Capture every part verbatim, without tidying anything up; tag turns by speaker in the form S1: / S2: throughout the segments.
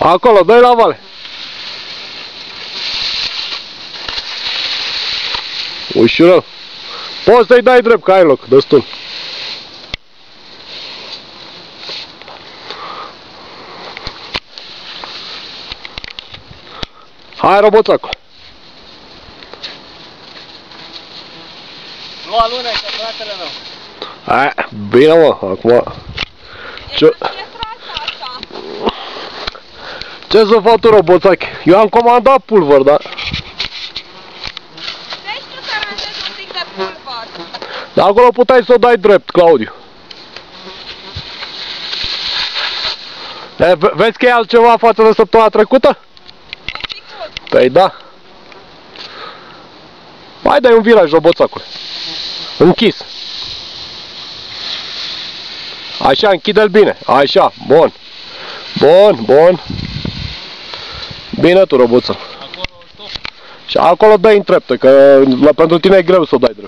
S1: Acolo, dă-i la vale. Ușură. Poți să-i dai drept, că ai loc, destul. Hai, roboțacul.
S2: Nu alunecă, fratele meu.
S1: Hai, bine mă, acum... Ce... Ce să fac tu, roboțac? Eu am comandat pulver, dar...
S3: Deci tu să aranjezi un pic de pulver.
S1: Dar acolo puteai să o dai drept, Claudiu. E, vezi că e altceva față de săptămâna trecută?
S3: Un picut.
S1: Păi da. Mai dai un viraj, roboțacul. Închis. Așa, închide-l bine. Așa, bun. Bun, bun. Bine tu, roboță.
S2: Acolo, stop.
S1: Și acolo dai în trepte, că la, pentru tine e greu să o dai drept.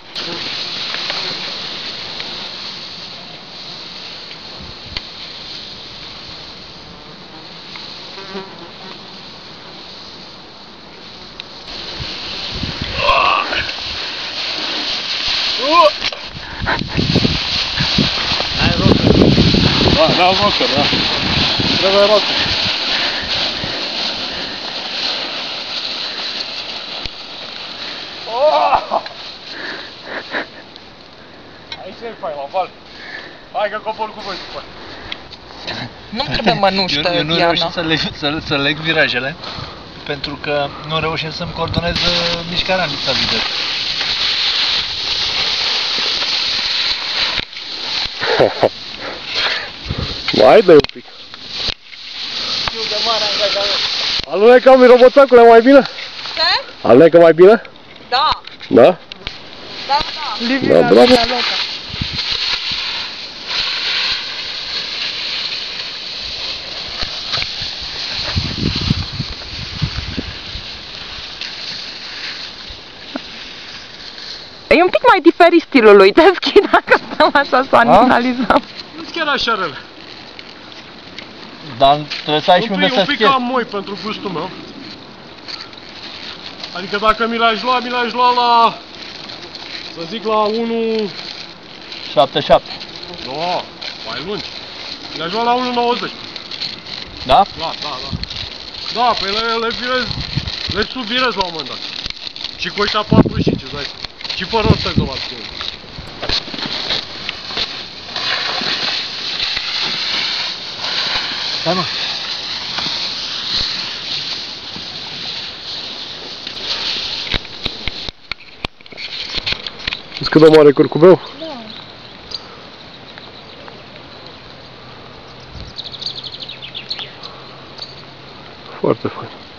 S2: N-ai rocă.
S1: Da, n-am rocă, da. Trebuie rocă. Oh! Aici e fain, la val. Hai că cobor cu voi după.
S3: Nu-mi trebuie mănuștă,
S2: Eu, eu nu
S3: Diana.
S2: reușesc să leg, să, să leg virajele, pentru că nu reușesc să-mi coordonez uh, mișcarea în lipsa lider.
S1: Mai dă un pic.
S2: Știu de mare angajament.
S1: Alunecă-mi, roboțacule, mai bine?
S3: Ce?
S1: Alunecă mai bine?
S3: Da.
S1: Da?
S3: Da, da.
S1: Da, bravo.
S3: E un pic mai diferit stilul lui, Teschi, dacă stăm așa să analizăm.
S1: Nu-ți chiar așa rele.
S2: Dar trebuie să ai și
S1: Un
S2: unde
S1: pic,
S2: să
S1: un pic
S2: schimbi.
S1: cam moi pentru gustul meu. Adică dacă mi l-aș lua, mi l-aș lua la... Să zic la unu...
S2: șapte șapte.
S1: No, mai lungi. Mi l-aș lua la unu nouăzeci.
S2: Da?
S1: Da, da, da. Da, păi le, le virez... Le subvirez la un moment dat. Și cu ăștia patruzeci și cinci, dai. Și fără o steză la schimb.
S2: Da, mă.
S1: Știți cât de mare e curcubeu?
S3: Da.
S1: Foarte fain.